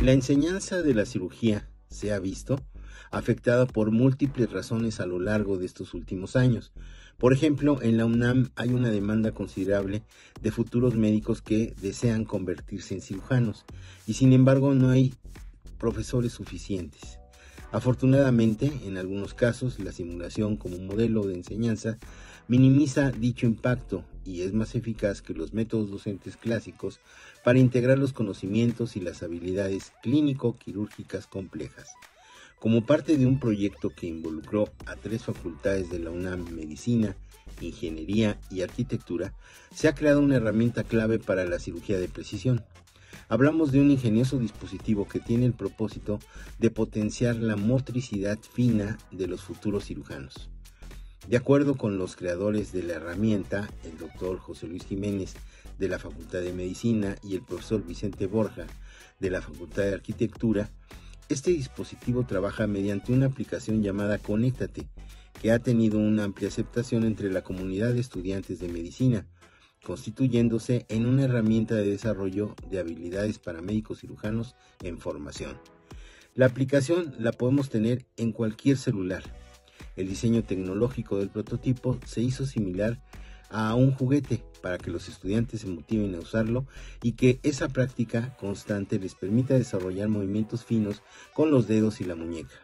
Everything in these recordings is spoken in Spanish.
La enseñanza de la cirugía se ha visto afectada por múltiples razones a lo largo de estos últimos años. Por ejemplo, en la UNAM hay una demanda considerable de futuros médicos que desean convertirse en cirujanos y sin embargo no hay profesores suficientes. Afortunadamente, en algunos casos, la simulación como modelo de enseñanza minimiza dicho impacto y es más eficaz que los métodos docentes clásicos para integrar los conocimientos y las habilidades clínico-quirúrgicas complejas. Como parte de un proyecto que involucró a 3 facultades de la UNAM, Medicina, Ingeniería y Arquitectura, se ha creado una herramienta clave para la cirugía de precisión. Hablamos de un ingenioso dispositivo que tiene el propósito de potenciar la motricidad fina de los futuros cirujanos. De acuerdo con los creadores de la herramienta, el doctor José Luis Jiménez de la Facultad de Medicina y el profesor Vicente Borja de la Facultad de Arquitectura, este dispositivo trabaja mediante una aplicación llamada Conéctate, que ha tenido una amplia aceptación entre la comunidad de estudiantes de medicina, constituyéndose en una herramienta de desarrollo de habilidades para médicos cirujanos en formación. La aplicación la podemos tener en cualquier celular. El diseño tecnológico del prototipo se hizo similar a un juguete para que los estudiantes se motiven a usarlo y que esa práctica constante les permita desarrollar movimientos finos con los dedos y la muñeca.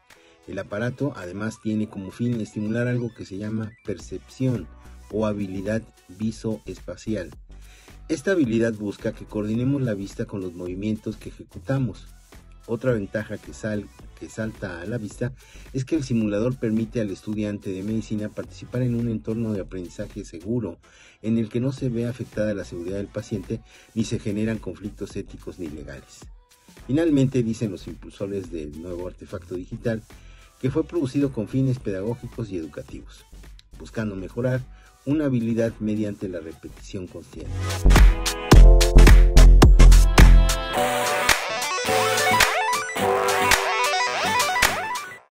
El aparato además tiene como fin estimular algo que se llama percepción o habilidad visoespacial. Esta habilidad busca que coordinemos la vista con los movimientos que ejecutamos. Otra ventaja que salta a la vista es que el simulador permite al estudiante de medicina participar en un entorno de aprendizaje seguro, en el que no se ve afectada la seguridad del paciente ni se generan conflictos éticos ni legales. Finalmente, dicen los impulsores del nuevo artefacto digital, que fue producido con fines pedagógicos y educativos, buscando mejorar una habilidad mediante la repetición consciente.